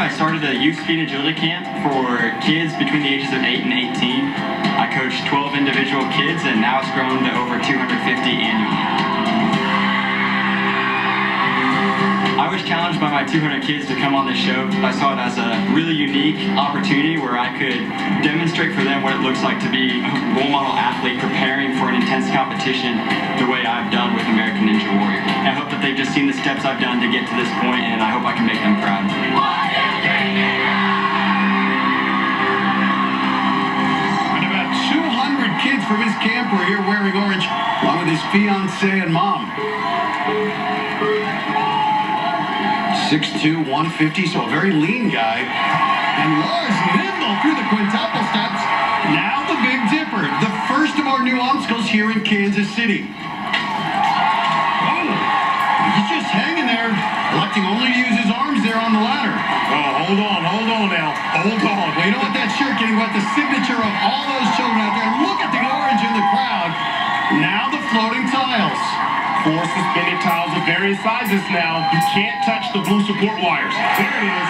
I started a youth speed agility camp for kids between the ages of 8 and 18. I coached 12 individual kids, and now it's grown to over 250 annually. I was challenged by my 200 kids to come on this show. I saw it as a really unique opportunity where I could demonstrate for them what it looks like to be a role model athlete preparing for an intense competition the way I've done with American Ninja Warrior. I hope that they've just seen the steps I've done to get to this point, and I hope I can make them proud. And about 200 kids from his camp were here wearing orange, along with his fiancée and mom. 6'2", 150, so a very lean guy. And Lars nimble through the quintuple steps. Now the Big Dipper, the first of our new obstacles here in Kansas City. Oh, he's just hanging there, electing only to use his arms there on the ladder. Oh, hold on now. Hold on. Well, you know what, that shirt getting what the signature of all those children out there. Look at the orange in the crowd. Now the floating tiles. 4 suspended tiles of various sizes now. You can't touch the blue support wires. There it is.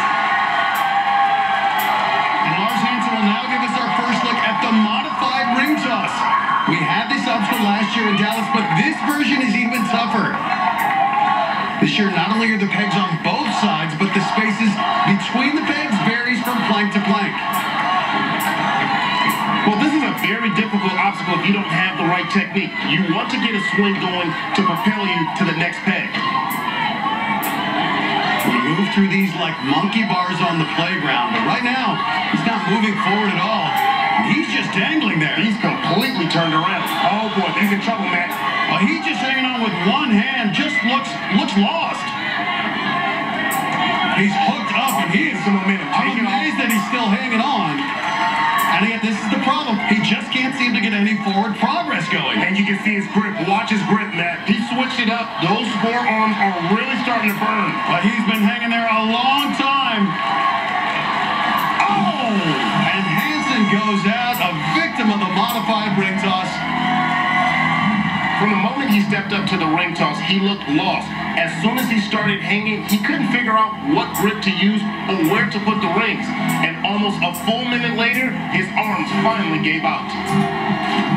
And Lars Hansen will now give us our first look at the modified ring toss. We had this obstacle last year in Dallas, but this version is even tougher. This year, not only are the pegs on both sides, but the spaces between the pegs varies from plank to plank. Well, this is a very difficult obstacle if you don't have the right technique. You want to get a swing going to propel you to the next peg. We move through these like monkey bars on the playground, but right now, he's not moving forward at all. He's just dangling there. He's completely turned around. Oh boy, he's in trouble, Matt. Well, he's just hanging on with one hand, just looks lost. He's hooked up, and he is some momentum. I'm amazed that he's still hanging on. And yet, this is the problem. He just can't seem to get any forward progress going. And you can see his grip. Watch his grip, Matt. He switched it up. Those forearms are really starting to burn. But he's been hanging there a long time. Oh! And Hansen goes out, a victim of the modified ring toss. From the moment he stepped up to the ring toss, he looked lost. As soon as he started hanging, he couldn't figure out what grip to use or where to put the rings. And almost a full minute later, his arms finally gave out.